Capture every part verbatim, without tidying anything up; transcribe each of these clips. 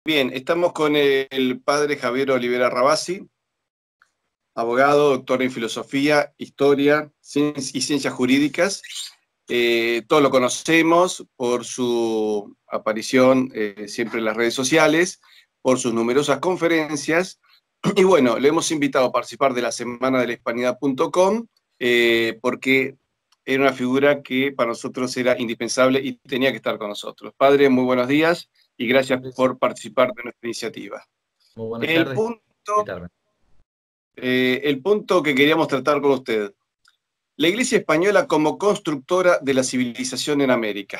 Bien, estamos con el padre Javier Olivera Rabasi, abogado, doctor en filosofía, historia y ciencias jurídicas. Eh, todos lo conocemos por su aparición eh, siempre en las redes sociales, por sus numerosas conferencias. Y bueno, le hemos invitado a participar de la Semana de la Hispanidad punto com eh, porque era una figura que para nosotros era indispensable y tenía que estar con nosotros. Padre, muy buenos días y gracias por participar de nuestra iniciativa. Muy buenas El tardes. punto, eh, el punto que queríamos tratar con usted. La Iglesia española como constructora de la civilización en América.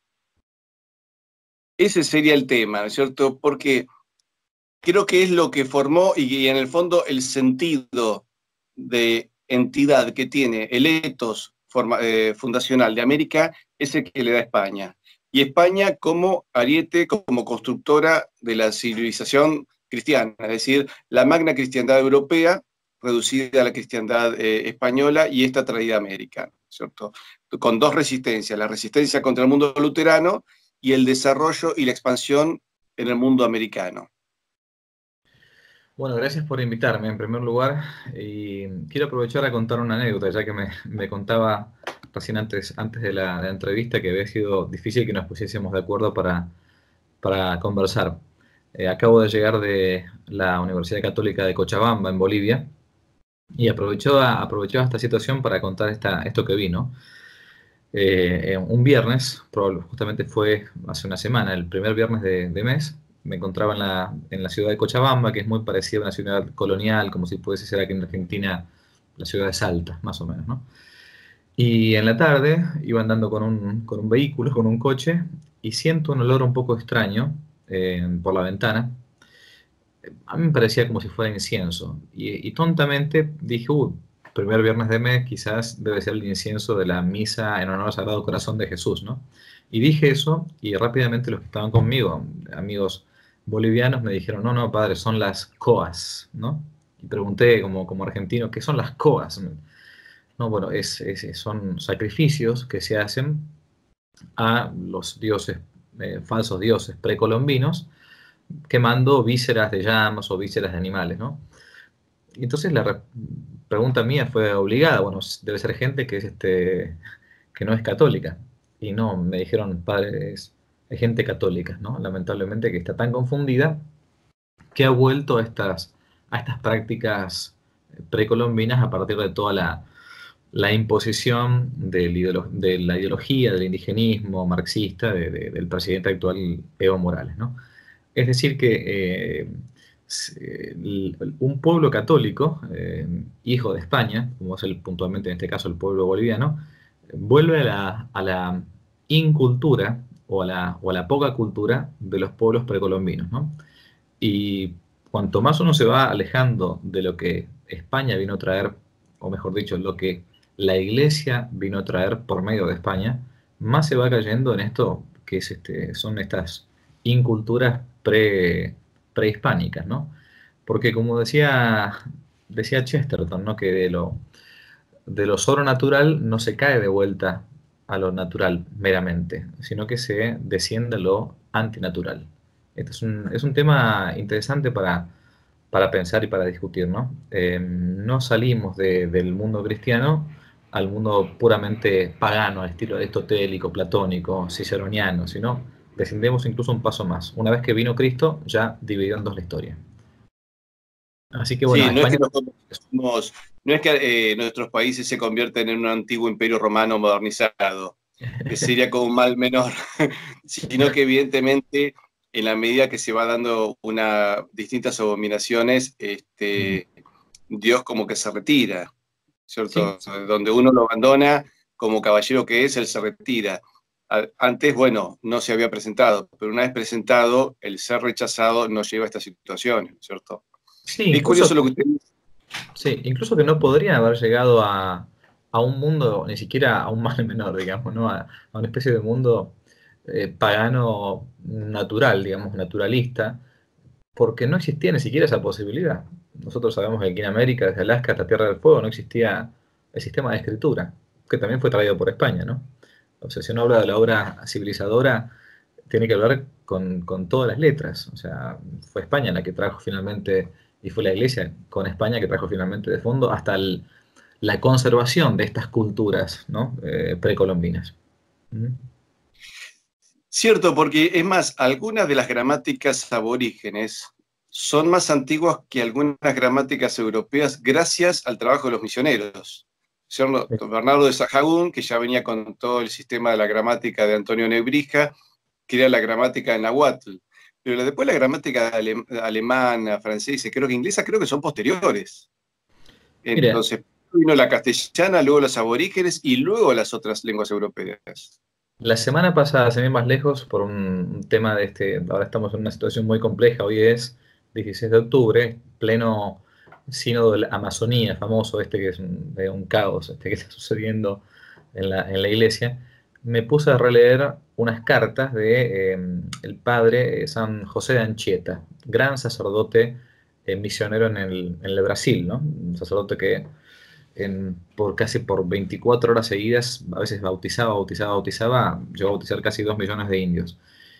Ese sería el tema, ¿no es cierto? Porque creo que es lo que formó y en el fondo el sentido de entidad que tiene el ethos forma, eh, fundacional de América, ese que le da España. Y España como ariete, como constructora de la civilización cristiana, es decir, la magna cristiandad europea reducida a la cristiandad eh, española y esta traída a América, ¿cierto? Con dos resistencias, la resistencia contra el mundo luterano y el desarrollo y la expansión en el mundo americano. Bueno, gracias por invitarme en primer lugar y quiero aprovechar a contar una anécdota, ya que me, me contaba recién antes, antes de la, de la entrevista que había sido difícil que nos pusiésemos de acuerdo para, para conversar. Eh, acabo de llegar de la Universidad Católica de Cochabamba, en Bolivia, y aprovechó, a, aprovechó esta situación para contar esta, esto que vi, ¿no? Eh, un viernes, justamente fue hace una semana, el primer viernes de, de mes, me encontraba en la, en la ciudad de Cochabamba, que es muy parecida a una ciudad colonial, como si pudiese ser aquí en Argentina la ciudad de Salta, más o menos, ¿no? Y en la tarde iba andando con un, con un vehículo, con un coche, y siento un olor un poco extraño eh, por la ventana. A mí me parecía como si fuera incienso, y, y tontamente dije, uy, primer viernes de mes, quizás debe ser el incienso de la misa en honor al Sagrado Corazón de Jesús, ¿no? Y dije eso, y rápidamente los que estaban conmigo, amigos bolivianos, me dijeron, no, no, padre, son las coas, ¿no? Y pregunté como, como argentino, ¿qué son las coas? No, bueno, es, es, son sacrificios que se hacen a los dioses, eh, falsos dioses precolombinos, quemando vísceras de llamas o vísceras de animales, ¿no? Y entonces la pregunta mía fue obligada, bueno, debe ser gente que, es este, que no es católica. Y no, me dijeron, padre, es, es gente católica, ¿no? Lamentablemente que está tan confundida que ha vuelto a estas, a estas prácticas precolombinas a partir de toda la, la imposición del ideolo de la ideología del indigenismo marxista de, de, del presidente actual Evo Morales, ¿no? Es decir que eh, un pueblo católico, eh, hijo de España, como es el, puntualmente en este caso el pueblo boliviano, vuelve a la, a la incultura o a la, o a la poca cultura de los pueblos precolombinos, ¿no? Y cuanto más uno se va alejando de lo que España vino a traer, o mejor dicho, lo que la Iglesia vino a traer por medio de España, más se va cayendo en esto que es este, son estas inculturas pre, prehispánicas, ¿no? Porque como decía, decía Chesterton, ¿no? Que de lo, de lo sobrenatural no se cae de vuelta a lo natural meramente, sino que se desciende a lo antinatural. Este es un, es un tema interesante para, para pensar y para discutir, ¿no? Eh, no salimos de, del mundo cristiano al mundo puramente pagano, al estilo aristotélico, platónico, ciceroniano, sino descendemos incluso un paso más. Una vez que vino Cristo, ya dividió en dos la historia. Así que bueno, Sí, no es España... que, nosotros somos, no es que eh, nuestros países se convierten en un antiguo imperio romano modernizado, que sería como un mal menor, sino que evidentemente en la medida que se va dando una, distintas abominaciones, este, Dios como que se retira, ¿cierto? Sí, Donde uno lo abandona como caballero que es, él se retira. Antes, bueno, no se había presentado, pero una vez presentado, el ser rechazado nos lleva a esta situación, ¿cierto? sí, Es incluso curioso lo que usted dice. Sí, incluso que no podrían haber llegado a, a un mundo, ni siquiera a un mal menor, digamos, ¿no? A, a una especie de mundo eh, pagano natural, digamos, naturalista, porque no existía ni siquiera esa posibilidad. Nosotros sabemos que aquí en América, desde Alaska hasta Tierra del Fuego, no existía el sistema de escritura, que también fue traído por España, ¿no? O sea, si uno habla de la obra civilizadora, tiene que ver con, con todas las letras. O sea, fue España la que trajo finalmente, y fue la Iglesia con España que trajo finalmente de fondo hasta el, la conservación de estas culturas, ¿no? eh, precolombinas. ¿Mm? Cierto, porque es más, algunas de las gramáticas aborígenes son más antiguas que algunas gramáticas europeas gracias al trabajo de los misioneros. Señor Bernardo de Sahagún, que ya venía con todo el sistema de la gramática de Antonio Nebrija, que era la gramática de Nahuatl. Pero después la gramática ale alemana, francesa, creo que inglesa, creo que son posteriores. Mira, Entonces, vino la castellana, luego los aborígenes y luego las otras lenguas europeas. la semana pasada, sin ir más lejos, por un, un tema de este, ahora estamos en una situación muy compleja, hoy es dieciséis de octubre, pleno sínodo de la Amazonía, famoso este que es un, de un caos este que está sucediendo en la, en la iglesia, me puse a releer unas cartas de eh, el padre San José de Anchieta, gran sacerdote eh, misionero en el, en el Brasil, ¿no? Un sacerdote que en, por casi por veinticuatro horas seguidas, a veces bautizaba, bautizaba, bautizaba, llegó a bautizar casi dos millones de indios.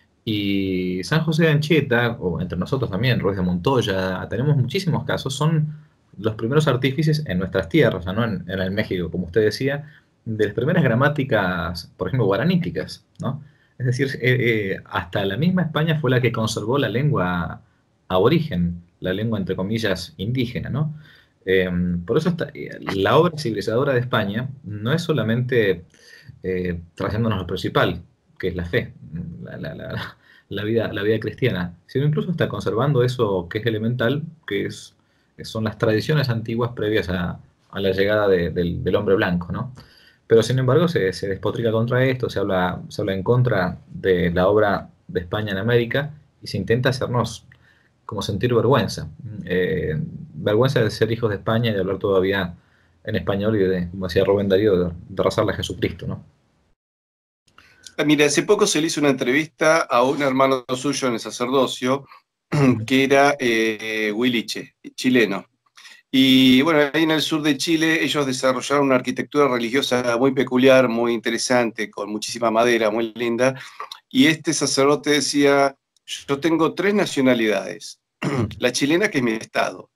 Y San José de Anchieta, o entre nosotros también, Ruiz de Montoya, tenemos muchísimos casos, son los primeros artífices en nuestras tierras, ¿no? en, en el México, como usted decía, de las primeras gramáticas, por ejemplo, guaraníticas, ¿no? Es decir, eh, eh, hasta la misma España fue la que conservó la lengua aborigen, la lengua entre comillas indígena, ¿no? Eh, por eso está, eh, la obra civilizadora de España no es solamente eh, trayéndonos lo principal, que es la fe, la, la, la, la, vida, la vida cristiana, sino incluso está conservando eso que es elemental, que, es, que son las tradiciones antiguas previas a, a la llegada de, del, del hombre blanco, ¿no? Pero sin embargo se, se despotrica contra esto, se habla, se habla en contra de la obra de España en América y se intenta hacernos como sentir vergüenza. Eh, vergüenza de ser hijos de España y de hablar todavía en español y de, como decía Rubén Darío, de, de rezarle a Jesucristo, ¿no? Mira, hace poco se le hizo una entrevista a un hermano suyo en el sacerdocio, que era eh, huiliche, chileno. Y bueno, ahí en el sur de Chile ellos desarrollaron una arquitectura religiosa muy peculiar, muy interesante, con muchísima madera, muy linda. Y este sacerdote decía, yo tengo tres nacionalidades. La chilena, que es mi estado,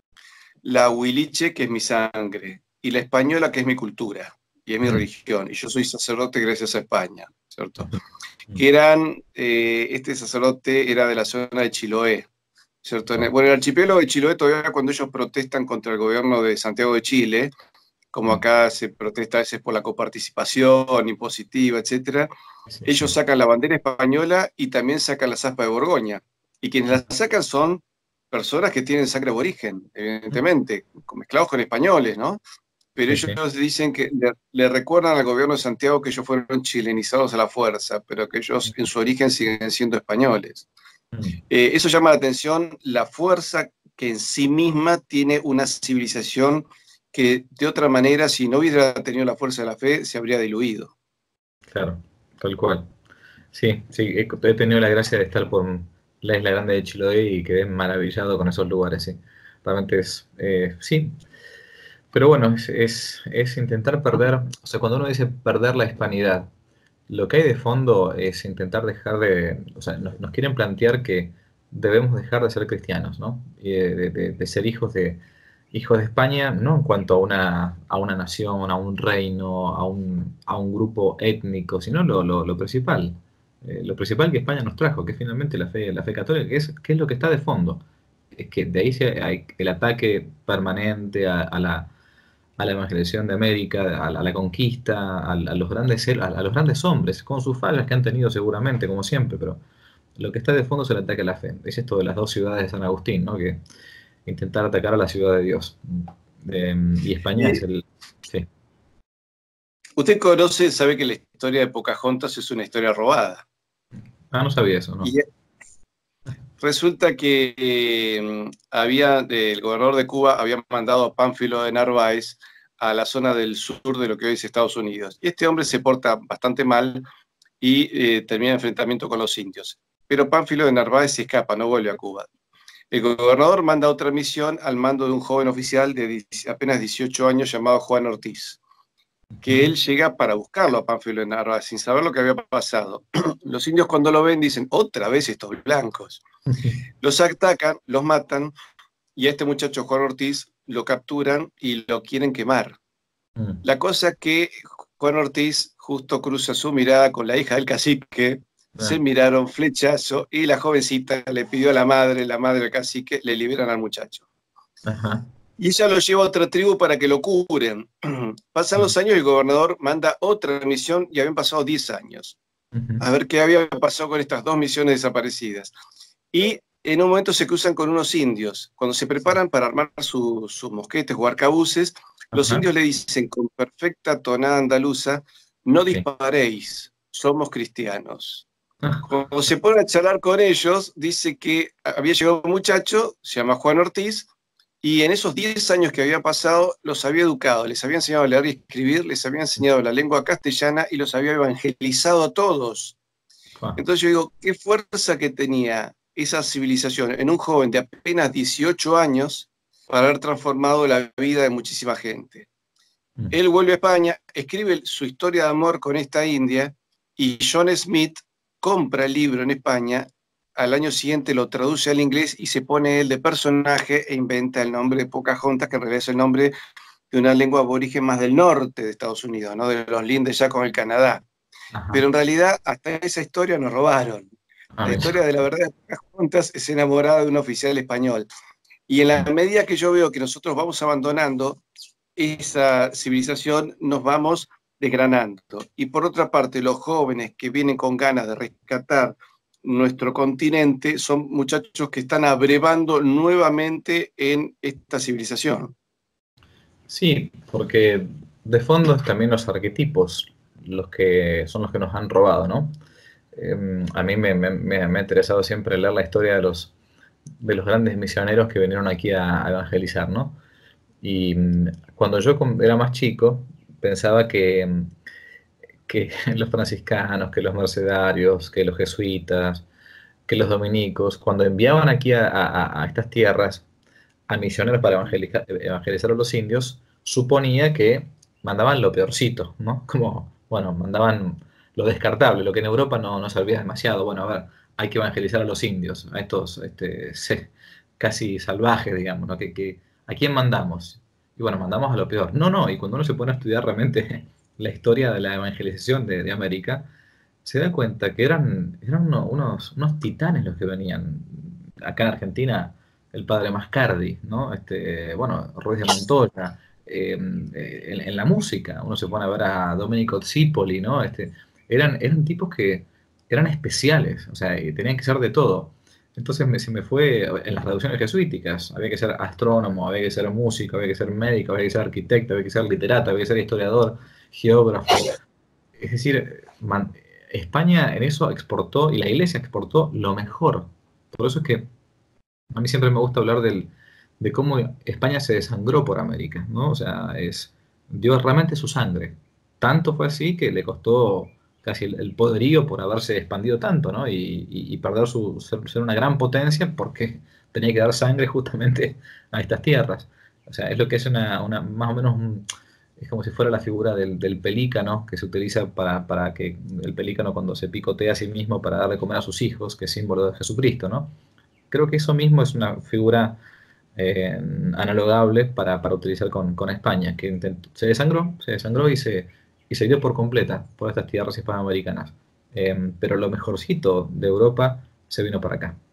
la huiliche, que es mi sangre, y la española, que es mi cultura, y es mi religión. Y yo soy sacerdote gracias a España, ¿cierto? Que eran, eh, este sacerdote era de la zona de Chiloé, ¿cierto? En el, bueno, el archipiélago de Chiloé todavía cuando ellos protestan contra el gobierno de Santiago de Chile, como acá se protesta a veces por la coparticipación impositiva, etcétera, Sí, ellos sí. sacan la bandera española y también sacan la aspa de Borgoña. Y quienes la sacan son personas que tienen sangre aborigen, evidentemente, mezclados con españoles, ¿no? Pero Sí, sí. ellos dicen que le, le recuerdan al gobierno de Santiago que ellos fueron chilenizados a la fuerza, pero que ellos en su origen siguen siendo españoles. Eh, eso llama la atención, la fuerza que en sí misma tiene una civilización que de otra manera, si no hubiera tenido la fuerza de la fe, se habría diluido. Claro, tal cual. Sí, sí, he, he tenido la gracia de estar por la Isla Grande de Chiloé y quedé maravillado con esos lugares, sí. Realmente es, eh, sí, pero bueno, es, es, es intentar perder, o sea, cuando uno dice perder la hispanidad, lo que hay de fondo es intentar dejar de, o sea, nos, nos quieren plantear que debemos dejar de ser cristianos, ¿no? Y de, de- de- de ser hijos de, hijos de España, no en cuanto a una, a una nación, a un reino, a un, a un grupo étnico, sino lo, lo, lo principal, eh, lo principal que España nos trajo, que es finalmente la fe, la fe católica, que es, que es lo que está de fondo. Es que de ahí se- hay el ataque permanente a, a la a la evangelización de América, a la, a la conquista, a, a los grandes, a, a los grandes hombres, con sus fallas que han tenido seguramente, como siempre, pero lo que está de fondo es el ataque a la fe. Es esto de las dos ciudades de San Agustín, ¿no? Que intentar atacar a la ciudad de Dios. Eh, y España es Y el... Sí. usted conoce, sabe que la historia de Pocahontas es una historia robada. Ah, no sabía eso, ¿no? Y resulta que eh, había, el gobernador de Cuba había mandado a Pánfilo de Narváez a la zona del sur de lo que hoy es Estados Unidos. Y este hombre se porta bastante mal y eh, termina en enfrentamiento con los indios. Pero Pánfilo de Narváez se escapa, no vuelve a Cuba. El gobernador manda otra misión al mando de un joven oficial de apenas dieciocho años llamado Juan Ortiz. que él llega para buscarlo a Pánfilo de Narváez, sin saber lo que había pasado. Los indios cuando lo ven dicen, otra vez estos blancos. Los atacan, los matan, y a este muchacho Juan Ortiz lo capturan y lo quieren quemar. Mm. La cosa es que Juan Ortiz justo cruza su mirada con la hija del cacique, Ah. se miraron flechazo, y la jovencita le pidió a la madre, la madre del cacique, le liberan al muchacho. Ajá. Y ella lo lleva a otra tribu para que lo curen. Pasan los años y el gobernador manda otra misión y habían pasado diez años. Uh-huh. A ver qué había pasado con estas dos misiones desaparecidas. Y en un momento se cruzan con unos indios. Cuando se preparan para armar su, sus mosquetes o arcabuces, los Ajá. indios le dicen con perfecta tonada andaluza, no Sí. disparéis, somos cristianos. Cuando se ponen a charlar con ellos, dice que había llegado un muchacho, se llama Juan Ortiz, y en esos diez años que había pasado, los había educado, les había enseñado a leer y escribir, les había enseñado la lengua castellana y los había evangelizado a todos. Ah. Entonces yo digo, qué fuerza que tenía esa civilización en un joven de apenas dieciocho años para haber transformado la vida de muchísima gente. Mm. Él vuelve a España, escribe su historia de amor con esta india, y John Smith compra el libro en España. Al año siguiente lo traduce al inglés y se pone él de personaje e inventa el nombre de Pocahontas, que en realidad es el nombre de una lengua aborigen más del norte de Estados Unidos, ¿no? De los lindes ya con el Canadá. Ajá. Pero en realidad hasta esa historia nos robaron. Ah, La mira. historia de la verdad de Pocahontas es enamorada de un oficial español. Y en la medida que yo veo que nosotros vamos abandonando esa civilización, nos vamos desgranando. Y por otra parte, los jóvenes que vienen con ganas de rescatar nuestro continente son muchachos que están abrevando nuevamente en esta civilización. Sí, porque de fondo es también los arquetipos los que son los que nos han robado, ¿no? Eh, a mí me, me, me ha interesado siempre leer la historia de los, de los grandes misioneros que vinieron aquí a, a evangelizar, ¿no? Y cuando yo era más chico, pensaba que, que los franciscanos, que los mercedarios, que los jesuitas, que los dominicos, cuando enviaban aquí a, a, a estas tierras a misioneros para evangelizar, evangelizar a los indios, suponía que mandaban lo peorcito, ¿no? Como, bueno, mandaban lo descartable, lo que en Europa no, no servía demasiado. Bueno, a ver, hay que evangelizar a los indios, a estos este, casi salvajes, digamos, ¿no? Que, que, ¿a quién mandamos? Y bueno, mandamos a lo peor. No, no, y cuando uno se pone a estudiar realmente la historia de la evangelización de, de América, se da cuenta que eran, eran unos, unos, unos titanes los que venían. Acá en Argentina, el padre Mascardi, ¿no? Este, bueno, Ruiz de Montoya, eh, eh, en, en la música, uno se pone a ver a Domenico Zipoli, ¿no? Este, eran, eran tipos que eran especiales, o sea, tenían que ser de todo. Entonces me, se me fue en las traducciones jesuíticas, había que ser astrónomo, había que ser músico, había que ser médico, había que ser arquitecto, había que ser literato, había que ser historiador, geógrafo. Es decir, man, España en eso exportó, y la iglesia exportó lo mejor. Por eso es que a mí siempre me gusta hablar del, de cómo España se desangró por América, ¿no? O sea, es, dio realmente su sangre. Tanto fue así que le costó casi el, el poderío por haberse expandido tanto, ¿no? Y, y, y perder su, ser, ser una gran potencia porque tenía que dar sangre justamente a estas tierras. O sea, es lo que es una, una más o menos, un, es como si fuera la figura del, del pelícano que se utiliza para, para que el pelícano cuando se picotea a sí mismo para darle comer a sus hijos, que es símbolo de Jesucristo, ¿no? Creo que eso mismo es una figura eh, analogable para, para utilizar con, con España, que intentó, se desangró, se desangró y se, y se dio por completa por estas tierras hispanoamericanas. Eh, pero lo mejorcito de Europa se vino para acá.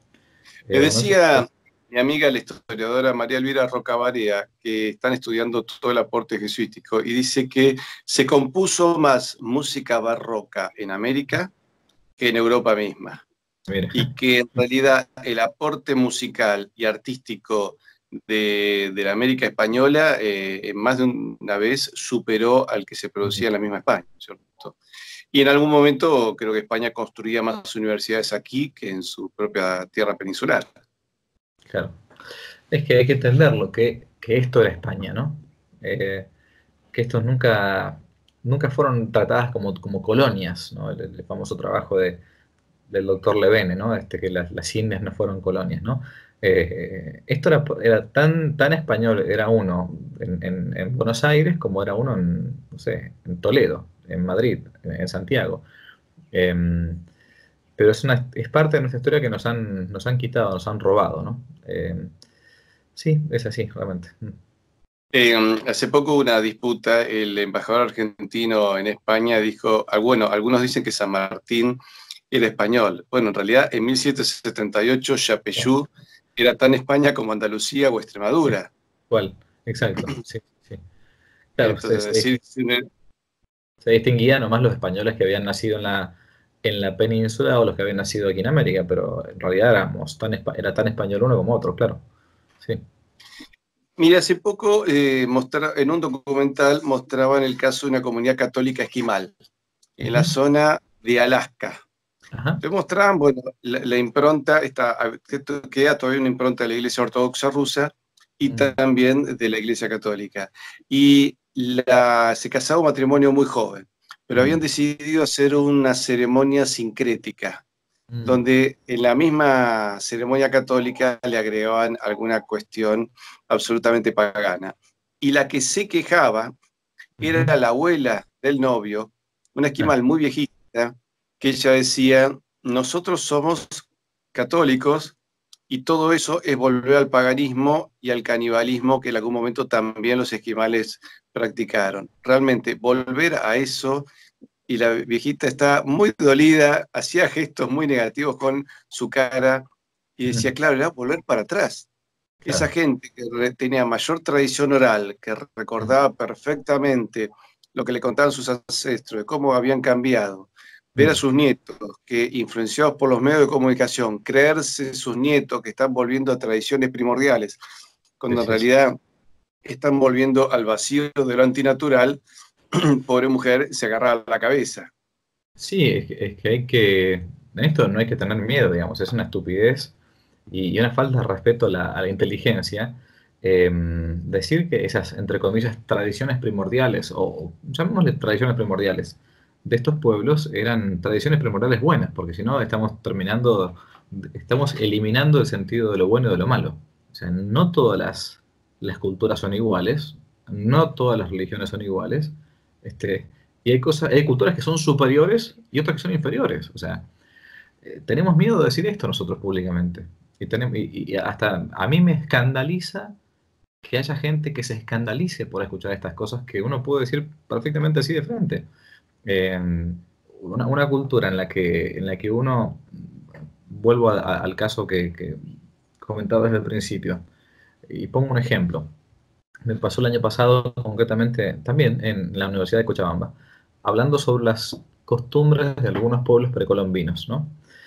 Me Eh, decía bueno, eso... mi amiga, la historiadora María Elvira Rocabarea, que están estudiando todo el aporte jesuítico, y dice que se compuso más música barroca en América que en Europa misma. Mira. Y que en realidad el aporte musical y artístico de, de la América española eh, más de una vez superó al que se producía en la misma España, ¿cierto? Y en algún momento creo que España construía más universidades aquí que en su propia tierra peninsular. Claro. Es que hay que entenderlo, que, que esto era España, ¿no? Eh, que estos nunca, nunca fueron tratadas como, como colonias, ¿no? El, el famoso trabajo de del doctor Levene, ¿no? Este, que las, las Indias no fueron colonias, ¿no? Eh, esto era, era tan, tan español, era uno en, en- en Buenos Aires como era uno en, no sé, en Toledo, en Madrid, en, en Santiago. Em, pero es, una, es parte de nuestra historia que nos han, nos han quitado, nos han robado, ¿no? Em, sí, es así, realmente. Mm. Eh, hace poco hubo una disputa, el embajador argentino en España dijo, ah, bueno, algunos dicen que San Martín era español. Bueno, en realidad en mil setecientos setenta y ocho Yapeyú era tan España como Andalucía o Extremadura. ¿Cuál? Exacto, sí, sí. Claro, se, Entonces, se- decir, se distinguía nomás los españoles que habían nacido en la, en la península o los que habían nacido aquí en América, pero en realidad éramos tan, espa- era tan español uno como otro, claro. Sí. mira, hace poco eh, mostra, en un documental mostraban el caso de una comunidad católica esquimal en la Ujú. zona de Alaska. Ajá. Te mostraban, bueno, la, la impronta, está, queda todavía una impronta de la Iglesia Ortodoxa rusa y Mm. también de la Iglesia Católica. Y la, se casaba un matrimonio muy joven, pero habían Mm. decidido hacer una ceremonia sincrética, Mm. donde en la misma ceremonia católica le agregaban alguna cuestión absolutamente pagana. Y la que se quejaba era Ujú. la abuela del novio, una Ah, esquimal muy viejita, que ella decía, nosotros somos católicos y todo eso es volver al paganismo y al canibalismo que en algún momento también los esquimales practicaron. Realmente, volver a eso, y la viejita está muy dolida, hacía gestos muy negativos con su cara y ujú. decía, claro, era volver para atrás. Esa Claro. gente que re- tenía mayor tradición oral, que Mm. recordaba perfectamente lo que le contaban sus ancestros, de cómo habían cambiado, ver a Mm. sus nietos que, influenciados por los medios de comunicación, creerse sus nietos que están volviendo a tradiciones primordiales, Sí, cuando en sí, sí. realidad están volviendo al vacío de lo antinatural, pobre mujer se agarra a la cabeza. Sí, es que, es que hay que, en esto no hay que tener miedo, digamos, es una estupidez y, y una falta de respeto a la, a la inteligencia. eh, decir que esas, entre comillas, tradiciones primordiales, o o llamémosle tradiciones primordiales, de estos pueblos eran tradiciones primordiales buenas, porque si no estamos terminando, estamos eliminando el sentido de lo bueno y de lo malo. O sea, no todas las, las culturas son iguales, no todas las religiones son iguales. Este, y hay cosas, hay culturas que son superiores y otras que son inferiores. O sea, eh, tenemos miedo de decir esto nosotros públicamente. Y, tenemos, y, y hasta a mí me escandaliza que haya gente que se escandalice por escuchar estas cosas que uno puede decir perfectamente así de frente. Eh, una, una cultura en la que, en la que uno, vuelvo a- a- al caso que, que comentaba desde el principio, y pongo un ejemplo. Me pasó el año pasado, concretamente también en la Universidad de Cochabamba, hablando sobre las costumbres de algunos pueblos precolombinos, ¿no?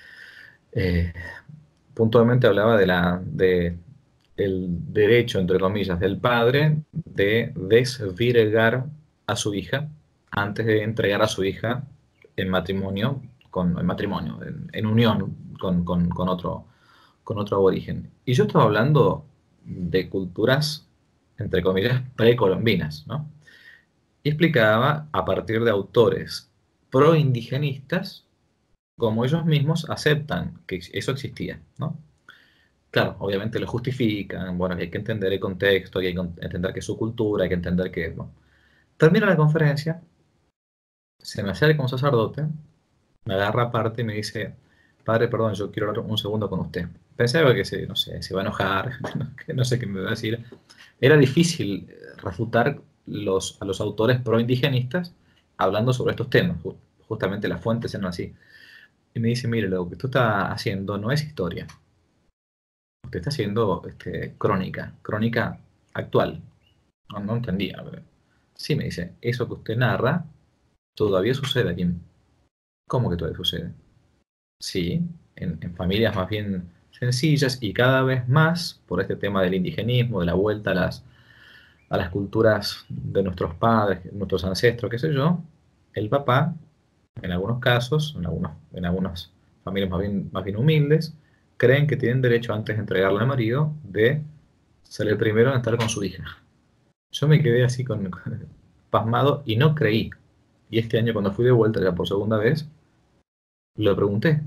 Eh, puntualmente hablaba de la, de el derecho, entre comillas, del padre de desvirgar a su hija antes de entregar a su hija en matrimonio, con, en matrimonio, en, en unión con, con, con otro, con otro aborigen. Y yo estaba hablando de culturas, entre comillas, precolombinas, ¿no? Y explicaba a partir de autores pro-indigenistas cómo ellos mismos aceptan que eso existía, ¿no? Claro, obviamente lo justifican, bueno, hay que entender el contexto, hay que entender que es su cultura, hay que entender que, bueno. Termina la conferencia, se me acerca un sacerdote, me agarra aparte y me dice, padre, perdón, yo quiero hablar un segundo con usted. Pensaba que se, no sé, se va a enojar, que no sé qué me va a decir. Era difícil eh, refutar los, a los autores pro-indigenistas hablando sobre estos temas. Ju- Justamente las fuentes eran así. Y me dice, mire, lo que tú estás haciendo no es historia. Usted está haciendo este, crónica, crónica actual. No, no entendía. Pero... Sí, me dice, eso que usted narra todavía sucede aquí. ¿Cómo que todavía sucede? Sí, en, en familias más bien sencillas y cada vez más por este tema del indigenismo, de la vuelta a las, a las culturas de nuestros padres, nuestros ancestros, qué sé yo, el papá, en algunos casos, en, algunos, en algunas familias más bien, más bien humildes, creen que tienen derecho antes de entregarle al marido de ser el primero en estar con su hija. Yo me quedé así con, con- pasmado y no creí. Y este año cuando fui de vuelta ya por segunda vez, lo pregunté.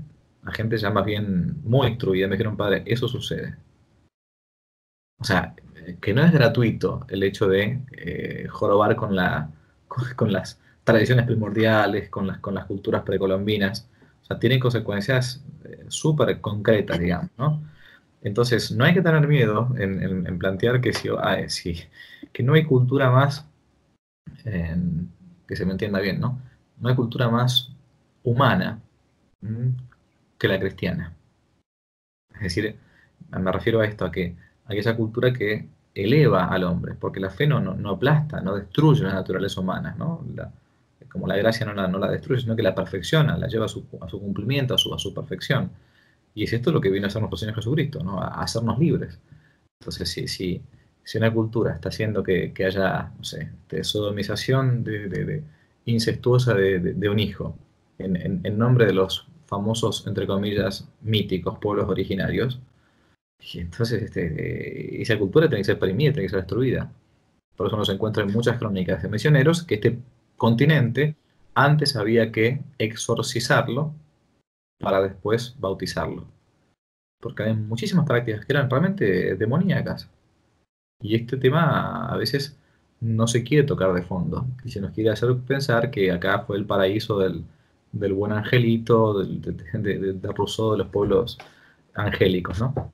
a gente ya más bien muy instruida, me dijeron, padre, eso sucede. O sea, que no es gratuito el hecho de eh, jorobar con, la, con, con las tradiciones primordiales, con las, con las culturas precolombinas. O sea, tiene consecuencias eh, súper concretas, digamos, ¿no? Entonces, no hay que tener miedo en, en, en plantear que, si, ah, si, que no hay cultura más, eh, que se me entienda bien, ¿no? No hay cultura más humana mm, que la cristiana. Es decir, me refiero a esto, a que a aquella cultura que eleva al hombre, porque la fe no, no, no aplasta, no destruye la naturaleza humana, ¿no? La, como la gracia no la, no la destruye, sino que la perfecciona, la lleva a su, a su cumplimiento, a su, a su perfección. Y es esto lo que vino a hacer nuestro Señor Jesucristo, ¿no? A, a hacernos libres. Entonces, si, si, si una cultura está haciendo que, que haya, no sé, de sodomización de, de, de incestuosa de, de, de un hijo, en, en, en nombre de los famosos, entre comillas, míticos pueblos originarios, y entonces este, eh, esa cultura tiene que ser primida, tiene que ser destruida. Por eso nos encuentra en muchas crónicas de misioneros que este continente antes había que exorcizarlo para después bautizarlo. Porque hay muchísimas prácticas que eran realmente demoníacas. Y este tema a veces no se quiere tocar de fondo. Y se nos quiere hacer pensar que acá fue el paraíso del, del buen angelito, del, de, de, de, de Rousseau, de los pueblos angélicos, ¿no?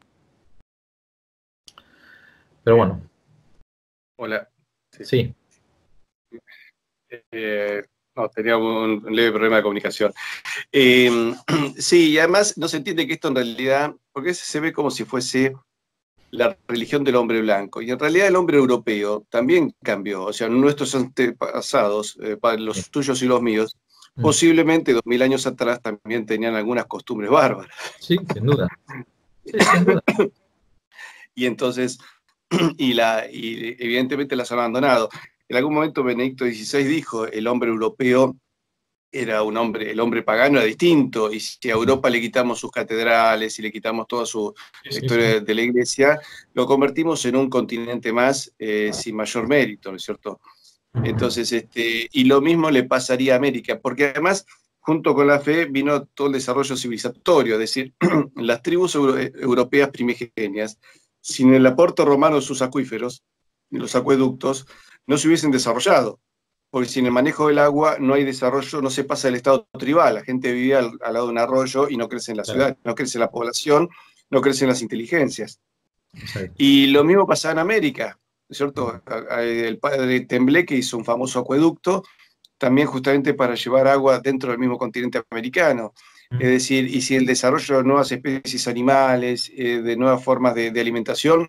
Pero bueno. Hola. Sí. Sí. Eh, no, tenía un leve problema de comunicación. Eh, sí, y además no se entiende que esto en realidad, porque se ve como si fuese la religión del hombre blanco, y en realidad el hombre europeo también cambió, o sea, nuestros antepasados, eh, los tuyos y los míos, mm. posiblemente dos mil años atrás también tenían algunas costumbres bárbaras. Sí, sin duda. Sí, sin duda. Y entonces, y, la, y evidentemente las han abandonado. En algún momento Benedicto dieciséis dijo, el hombre europeo era un hombre, el hombre pagano era distinto, y si a Europa le quitamos sus catedrales y le quitamos toda su sí, historia sí. de la iglesia, lo convertimos en un continente más eh, sin mayor mérito, ¿no es cierto? Entonces, este, y lo mismo le pasaría a América, porque además, junto con la fe, vino todo el desarrollo civilizatorio, es decir, las tribus euro europeas primigenias, sin el aporte romano de sus acuíferos, y los acueductos, no se hubiesen desarrollado. Porque sin el manejo del agua no hay desarrollo, no se pasa del estado tribal. La gente vivía al, al lado de un arroyo y no crece en la claro. ciudad, no crece la población, no crecen las inteligencias. Exacto. Y lo mismo pasaba en América, ¿no es cierto? El padre Tembleque hizo un famoso acueducto, también justamente para llevar agua dentro del mismo continente americano. Es decir, y si el desarrollo de nuevas especies animales, eh, de nuevas formas de, de alimentación,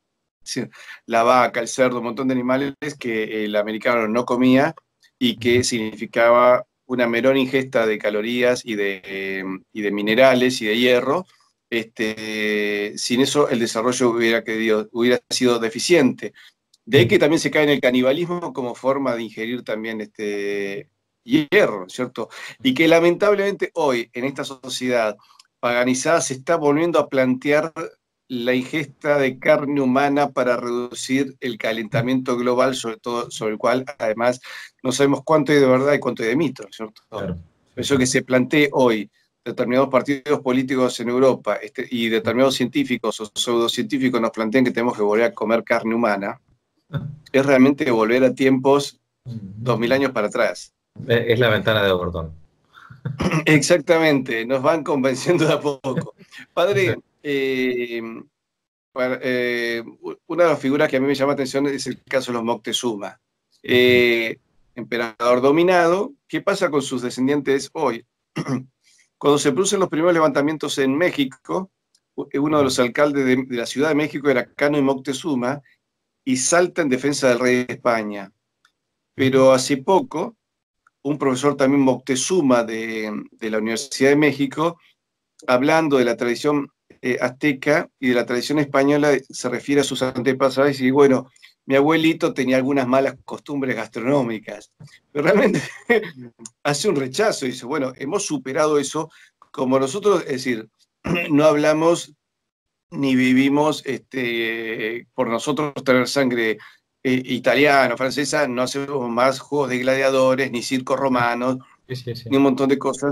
la vaca, el cerdo, un montón de animales que el americano no comía y que significaba una menor ingesta de calorías y de, eh, y de minerales y de hierro. Este, sin eso el desarrollo hubiera, querido, hubiera sido deficiente. De ahí que también se cae en el canibalismo como forma de ingerir también este hierro, ¿cierto? Y que lamentablemente hoy, en esta sociedad paganizada, se está volviendo a plantear la ingesta de carne humana para reducir el calentamiento global, sobre todo sobre el cual además no sabemos cuánto hay de verdad y cuánto hay de mito, ¿cierto? Claro. Eso que se plantee hoy, determinados partidos políticos en Europa este, y determinados científicos o pseudocientíficos nos plantean que tenemos que volver a comer carne humana, es realmente volver a tiempos dos mil años para atrás. Es la ventana de Gordon. Exactamente, nos van convenciendo de a poco. Padre, eh, para, eh, una de las figuras que a mí me llama la atención es el caso de los Moctezuma. Eh, emperador dominado, ¿qué pasa con sus descendientes hoy? Cuando se producen los primeros levantamientos en México, uno de los alcaldes de, de la Ciudad de México era Cano y Moctezuma, y salta en defensa del rey de España. Pero hace poco, un profesor también Moctezuma de, de la Universidad de México, hablando de la tradición eh, azteca y de la tradición española, se refiere a sus antepasados y dice, bueno, mi abuelito tenía algunas malas costumbres gastronómicas, pero realmente hace un rechazo y dice, bueno, hemos superado eso, como nosotros, es decir, no hablamos ni vivimos este, por nosotros tener sangre eh, italiana, francesa, no hacemos más juegos de gladiadores, ni circos romanos, sí, sí, sí. ni un montón de cosas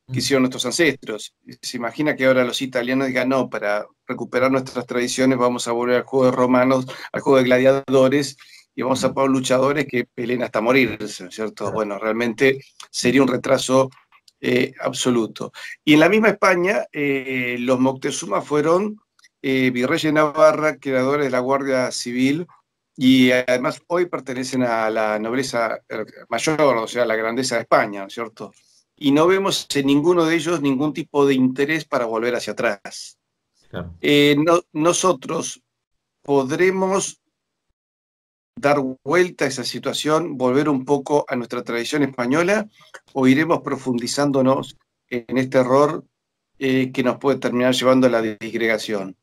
que hicieron nuestros ancestros. Se imagina que ahora los italianos digan, no, para recuperar nuestras tradiciones vamos a volver al juego de romanos, al juego de gladiadores, y vamos a poner luchadores que peleen hasta morirse, ¿cierto? Bueno, realmente sería un retraso eh, absoluto. Y en la misma España, eh, los Moctezuma fueron eh, virreyes de Navarra, creadores de la Guardia Civil, y además hoy pertenecen a la nobleza mayor, o sea, a la grandeza de España, ¿cierto? Y no vemos en ninguno de ellos ningún tipo de interés para volver hacia atrás. Claro. Eh, no, nosotros podremos dar vuelta a esa situación, volver un poco a nuestra tradición española, o iremos profundizándonos en este error eh, que nos puede terminar llevando a la disgregación.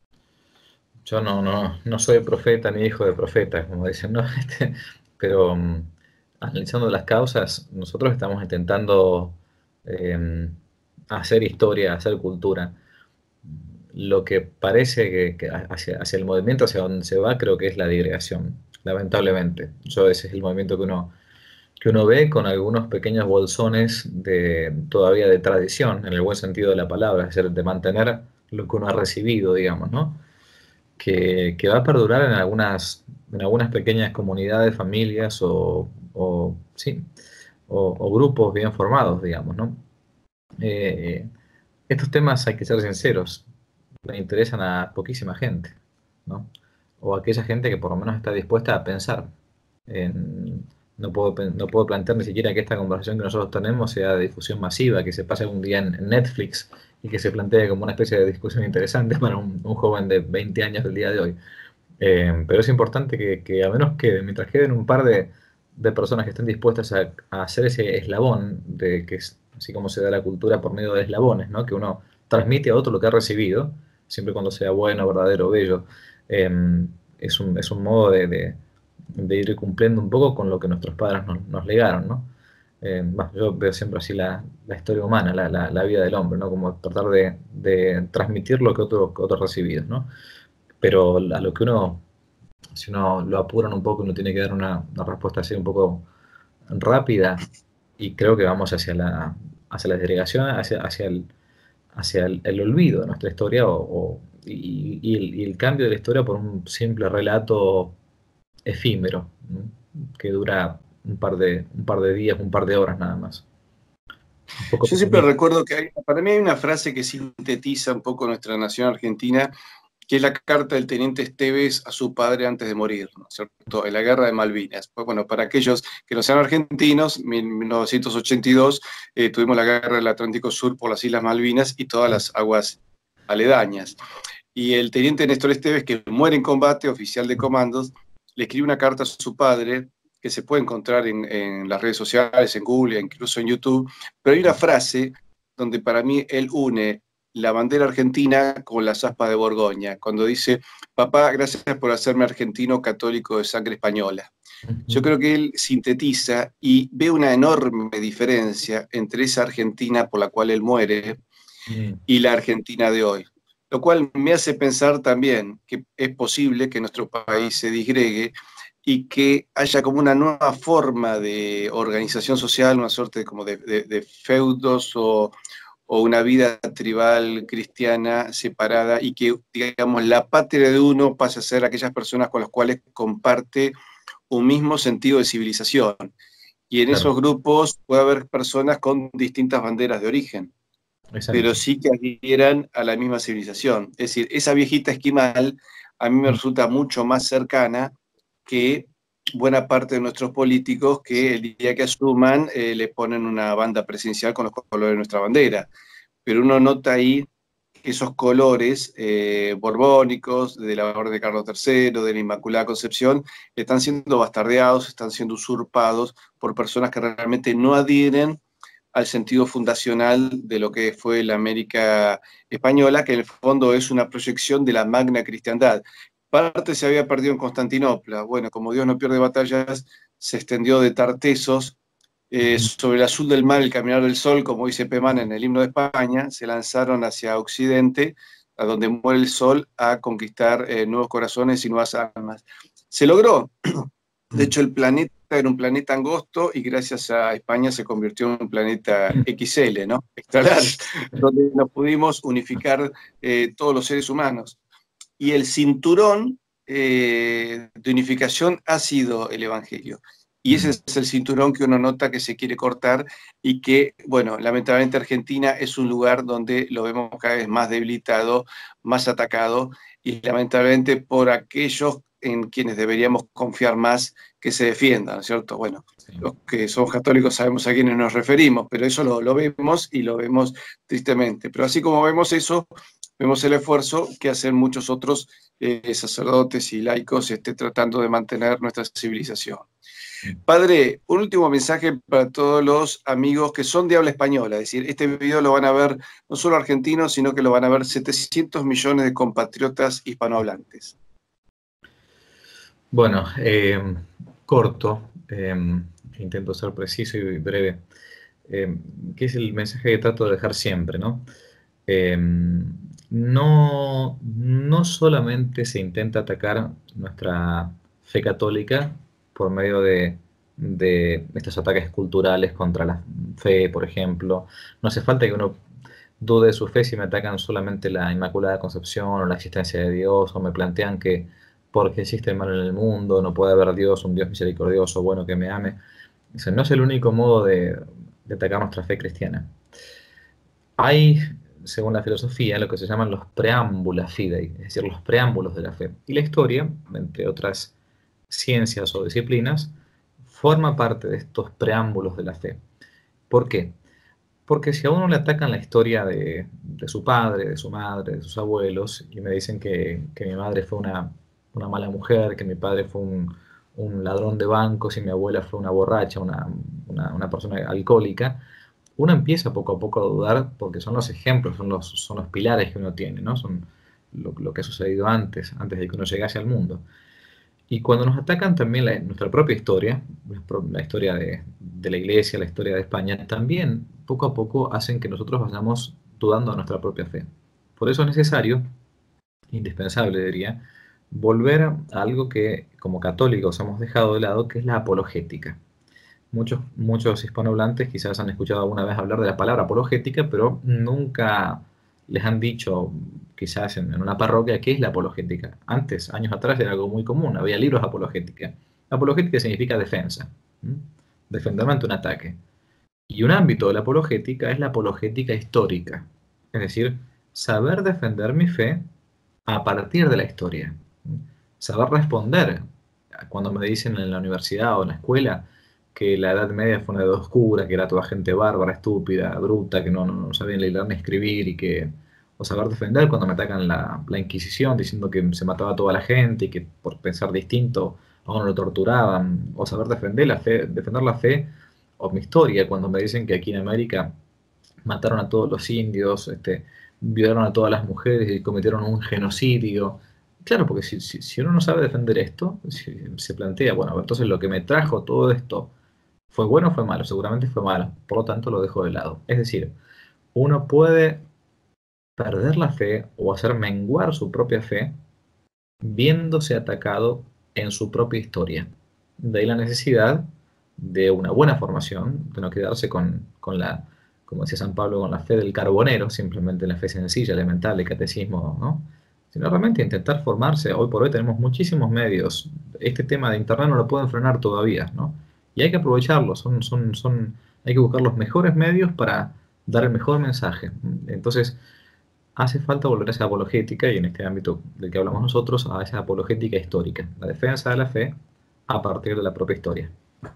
Yo no, no, no soy profeta ni hijo de profeta, como dicen, ¿no? Este, pero um, analizando las causas, nosotros estamos intentando eh, hacer historia, hacer cultura. Lo que parece que, que hacia, hacia el movimiento hacia donde se va, creo que es la digregación, lamentablemente. Yo ese es el movimiento que uno, que uno ve con algunos pequeños bolsones de, todavía de tradición, en el buen sentido de la palabra, es decir, de mantener lo que uno ha recibido, digamos, ¿no? Que, que va a perdurar en algunas, en algunas pequeñas comunidades, familias o, o sí, o, o grupos bien formados, digamos, ¿no? Eh, estos temas, hay que ser sinceros, le interesan a poquísima gente, ¿no? O a aquella gente que por lo menos está dispuesta a pensar. En- no puedo, pen- no puedo plantear ni siquiera que esta conversación que nosotros tenemos sea de difusión masiva, que se pase un día en en Netflix y que se plantee como una especie de discusión interesante para un, un joven de veinte años del día de hoy. Eh, pero es importante que, que a menos que mientras queden un par de, de personas que estén dispuestas a, a hacer ese eslabón, de que es así como se da la cultura por medio de eslabones, ¿no? Que uno transmite a otro lo que ha recibido, siempre cuando sea bueno, verdadero, bello, eh, es, un, es un modo de, de, de ir cumpliendo un poco con lo que nuestros padres nos, nos legaron, ¿no? Eh, bah, yo veo siempre así la, la historia humana, la, la, la, vida del hombre, ¿no? Como tratar de, de transmitir lo que otros otros recibidos, ¿no? Pero a lo que uno, si uno lo apuran un poco, uno tiene que dar una, una respuesta así un poco rápida, y creo que vamos hacia la, hacia la desagregación, hacia, hacia, el, hacia el, el olvido de nuestra historia o, o- y, y el, y el cambio de la historia por un simple relato efímero, ¿no? Que dura un par de, un par de días, un par de horas nada más. Un poco Yo siempre pesimista. recuerdo que hay, para mí hay una frase que sintetiza un poco nuestra nación argentina, que es la carta del teniente Esteves a su padre antes de morir, ¿no es cierto? En la guerra de Malvinas. Pues bueno, para aquellos que no sean argentinos, en mil novecientos ochenta y dos eh, tuvimos la guerra del Atlántico Sur por las Islas Malvinas y todas las aguas aledañas. Y el teniente Néstor Esteves, que muere en combate, oficial de comandos, le escribe una carta a su padre, que se puede encontrar en, en las redes sociales, en Google, incluso en YouTube, pero hay una frase donde para mí él une la bandera argentina con las aspas de Borgoña, cuando dice, papá, gracias por hacerme argentino católico de sangre española. Yo creo que él sintetiza y ve una enorme diferencia entre esa Argentina por la cual él muere Mm, y la Argentina de hoy. Lo cual me hace pensar también que es posible que nuestro país se disgregue y que haya como una nueva forma de organización social, una suerte como de, de, de feudos o, o una vida tribal cristiana separada y que, digamos, la patria de uno pase a ser aquellas personas con las cuales comparte un mismo sentido de civilización. Y en claro, esos grupos puede haber personas con distintas banderas de origen, pero exacto. sí que adhieran a la misma civilización. Es decir, esa viejita esquimal a mí me Mm, resulta mucho más cercana que buena parte de nuestros políticos que el día que asuman eh, le ponen una banda presidencial con los colores de nuestra bandera. Pero uno nota ahí que esos colores eh, borbónicos de la orden de Carlos tercero, de la Inmaculada Concepción, están siendo bastardeados, están siendo usurpados por personas que realmente no adhieren al sentido fundacional de lo que fue la América española, que en el fondo es una proyección de la magna cristiandad. Parte se había perdido en Constantinopla. Bueno, como Dios no pierde batallas, se extendió de Tartesos eh, mm, sobre el azul del mar, el caminar del sol, como dice Pemán en el himno de España, se lanzaron hacia Occidente, a donde muere el sol, a conquistar eh, nuevos corazones y nuevas almas. Se logró. De mm. hecho, el planeta era un planeta angosto y gracias a España se convirtió en un planeta equis ele, ¿no? Extra large, donde nos pudimos unificar eh, todos los seres humanos. Y el cinturón eh, de unificación ha sido el Evangelio. Y ese es el cinturón que uno nota que se quiere cortar y que, bueno, lamentablemente Argentina es un lugar donde lo vemos cada vez más debilitado, más atacado, y lamentablemente por aquellos en quienes deberíamos confiar más que se defiendan, ¿no es cierto? Bueno, sí. Los que somos católicos sabemos a quiénes nos referimos, pero eso lo, lo vemos y lo vemos tristemente. Pero así como vemos eso, vemos el esfuerzo que hacen muchos otros eh, sacerdotes y laicos este, tratando de mantener nuestra civilización. Padre, un último mensaje para todos los amigos que son de habla española, es decir, este video lo van a ver no solo argentinos, sino que lo van a ver setecientos millones de compatriotas hispanohablantes. Bueno, eh, corto, eh, intento ser preciso y breve, eh, que es el mensaje que trato de dejar siempre, ¿no? Eh, no, no solamente se intenta atacar nuestra fe católica por medio de, de estos ataques culturales contra la fe, por ejemplo. No hace falta que uno dude de su fe si me atacan solamente la Inmaculada Concepción o la existencia de Dios, o me plantean que porque existe el mal en el mundo no puede haber Dios, un Dios misericordioso, bueno, que me ame. Ese no es el único modo de, de atacar nuestra fe cristiana. Hay, según la filosofía, lo que se llaman los preámbula fidei, es decir, los preámbulos de la fe. Y la historia, entre otras ciencias o disciplinas, forma parte de estos preámbulos de la fe. ¿Por qué? Porque si a uno le atacan la historia de, de su padre, de su madre, de sus abuelos, y me dicen que, que mi madre fue una, una mala mujer, que mi padre fue un, un ladrón de bancos y mi abuela fue una borracha, una, una, una persona alcohólica, uno empieza poco a poco a dudar porque son los ejemplos, son los, son los pilares que uno tiene, ¿no? Son lo, lo que ha sucedido antes, antes de que uno llegase al mundo. Y cuando nos atacan también la, nuestra propia historia, la historia de, de la Iglesia, la historia de España, también poco a poco hacen que nosotros vayamos dudando de nuestra propia fe. Por eso es necesario, indispensable diría, volver a algo que como católicos hemos dejado de lado, que es la apologética. Muchos, muchos hispanohablantes quizás han escuchado alguna vez hablar de la palabra apologética, pero nunca les han dicho, quizás en, en una parroquia, qué es la apologética. Antes, años atrás, era algo muy común, había libros de apologética. Apologética significa defensa, ¿m? Defenderme ante un ataque. Y un ámbito de la apologética es la apologética histórica, es decir, saber defender mi fe a partir de la historia. Saber responder cuando me dicen en la universidad o en la escuela que la Edad Media fue una edad oscura, que era toda gente bárbara, estúpida, bruta, que no, no, no sabían leer ni escribir, y que, o saber defender cuando me atacan la, la Inquisición diciendo que se mataba a toda la gente y que por pensar distinto a uno lo torturaban, o saber defender la fe, defender la fe o mi historia cuando me dicen que aquí en América mataron a todos los indios, este, violaron a todas las mujeres y cometieron un genocidio. Claro, porque si, si, si uno no sabe defender esto, si, se plantea, bueno, entonces lo que me trajo todo esto, ¿fue bueno o fue malo? Seguramente fue malo, por lo tanto lo dejo de lado. Es decir, uno puede perder la fe o hacer menguar su propia fe viéndose atacado en su propia historia. De ahí la necesidad de una buena formación, de no quedarse con, con la, como decía San Pablo, con la fe del carbonero, simplemente la fe sencilla, elemental, el catecismo, ¿no? Sino realmente intentar formarse. Hoy por hoy tenemos muchísimos medios. Este tema de internet no lo pueden frenar todavía, ¿no? Y hay que aprovecharlos, son, son, son, hay que buscar los mejores medios para dar el mejor mensaje. Entonces, hace falta volver a esa apologética, y en este ámbito del que hablamos nosotros, a esa apologética histórica, la defensa de la fe a partir de la propia historia.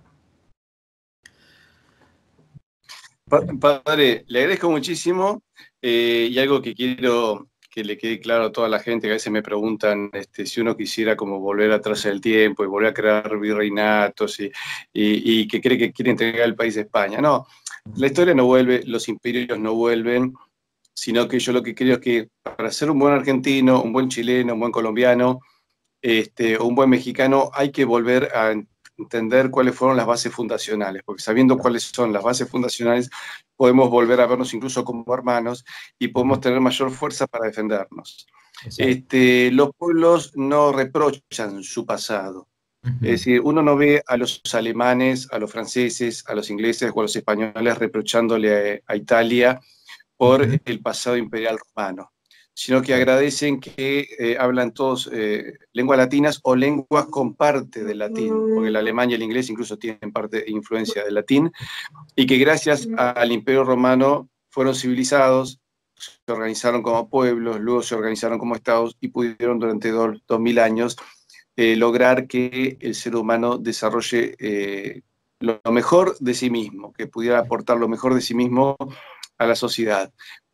Padre, le agradezco muchísimo, eh, y algo que quiero que le quede claro a toda la gente que a veces me preguntan este, si uno quisiera como volver atrás en el tiempo y volver a crear virreinatos y, y, y que cree que quiere entregar el país a España. No, la historia no vuelve, los imperios no vuelven, sino que yo lo que creo es que para ser un buen argentino, un buen chileno, un buen colombiano, este, o un buen mexicano, hay que volver a entender cuáles fueron las bases fundacionales, porque sabiendo cuáles son las bases fundacionales, podemos volver a vernos incluso como hermanos y podemos tener mayor fuerza para defendernos. Este, los pueblos no reprochan su pasado, Uh-huh. Es decir, uno no ve a los alemanes, a los franceses, a los ingleses o a los españoles reprochándole a, a Italia por Uh-huh. el pasado imperial romano, sino que agradecen que eh, hablan todos eh, lenguas latinas o lenguas con parte del latín, porque el alemán y el inglés incluso tienen parte de influencia del latín, y que gracias al imperio romano fueron civilizados, se organizaron como pueblos, luego se organizaron como estados y pudieron durante dos, dos mil años eh, lograr que el ser humano desarrolle eh, lo mejor de sí mismo, que pudiera aportar lo mejor de sí mismo a la sociedad.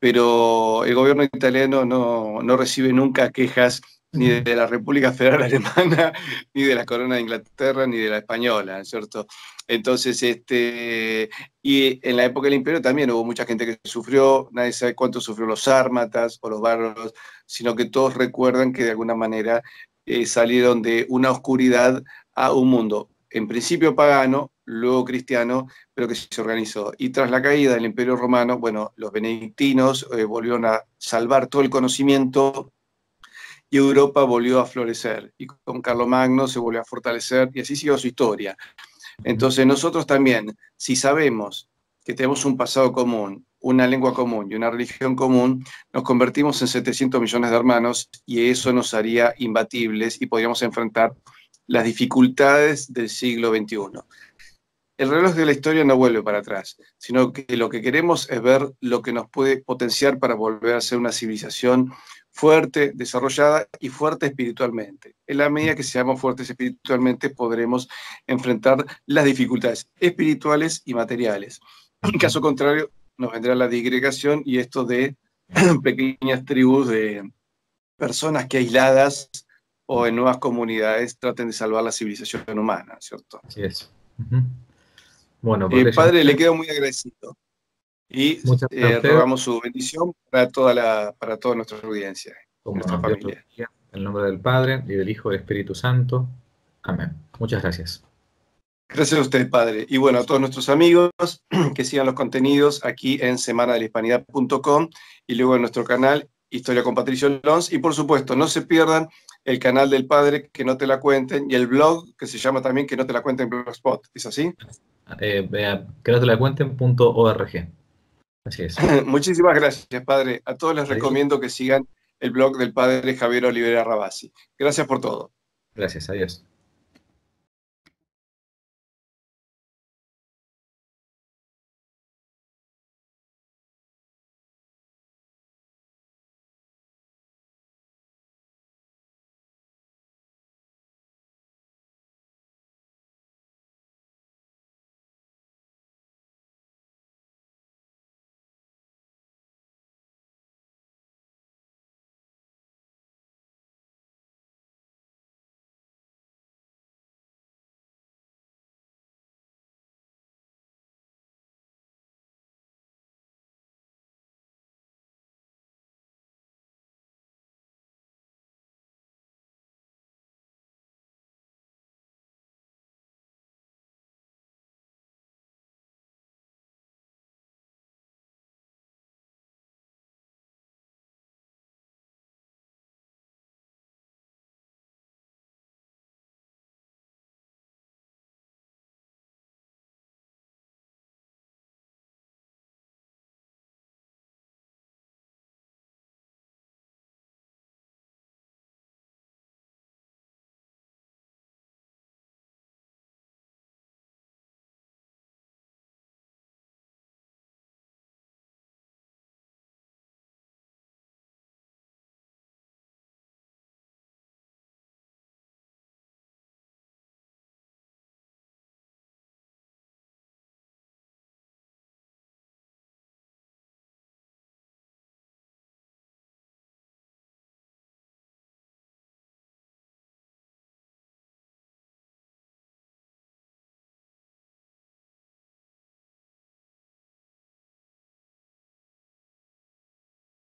Pero el gobierno italiano no, no recibe nunca quejas ni de la República Federal Alemana, ni de la Corona de Inglaterra, ni de la Española, ¿cierto? Entonces, este, y en la época del Imperio también hubo mucha gente que sufrió, nadie sabe cuánto sufrió los sármatas o los bárbaros, sino que todos recuerdan que de alguna manera eh, salieron de una oscuridad a un mundo, en principio pagano, luego cristiano, pero que se organizó. Y tras la caída del Imperio Romano, bueno, los benedictinos eh, volvieron a salvar todo el conocimiento y Europa volvió a florecer. Y con Carlomagno se volvió a fortalecer y así siguió su historia. Entonces nosotros también, si sabemos que tenemos un pasado común, una lengua común y una religión común, nos convertimos en setecientos millones de hermanos y eso nos haría imbatibles y podríamos enfrentar las dificultades del siglo veintiuno. El reloj de la historia no vuelve para atrás, sino que lo que queremos es ver lo que nos puede potenciar para volver a ser una civilización fuerte, desarrollada y fuerte espiritualmente. En la medida que seamos fuertes espiritualmente, podremos enfrentar las dificultades espirituales y materiales. En caso contrario, nos vendrá la disgregación y esto de pequeñas tribus de personas que aisladas o en nuevas comunidades traten de salvar la civilización humana, ¿cierto? Así es. Uh-huh. Bueno, Eh, padre, le quedo muy agradecido y eh, rogamos su bendición para toda, la, para toda nuestra audiencia, Como nuestra no, familia. En el nombre del Padre, y del Hijo, y del Espíritu Santo. Amén. Muchas gracias. Gracias a usted, padre. Y bueno, a todos nuestros amigos que sigan los contenidos aquí en semana de la hispanidad punto com y luego en nuestro canal Historia con Patricio Lons. Y por supuesto, no se pierdan el canal del padre Que No Te La Cuenten y el blog que se llama también Que No Te La Cuenten Blogspot. ¿Es así? Eh, que no te la cuenten punto org. Así es. Muchísimas gracias, padre. A todos les Adiós. recomiendo que sigan el blog del padre Javier Olivera Rabasi. Gracias por todo. Gracias, adiós.